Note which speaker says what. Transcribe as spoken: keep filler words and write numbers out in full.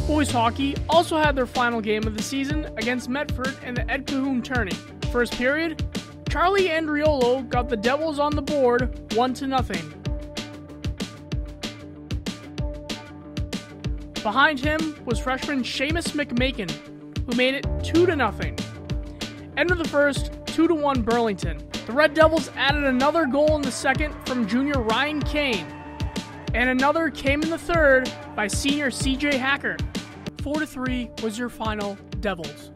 Speaker 1: Boys hockey also had their final game of the season against Medford in the Ed Cahoon tourney. First period, Charlie Andriolo got the Devils on the board one to nothing. Behind him was freshman Seamus McMakin, who made it two to nothing. End of the first, two to one Burlington. The Red Devils added another goal in the second from junior Ryan Kane, and another came in the third by senior C J Hacker. four to three was your final, Devils.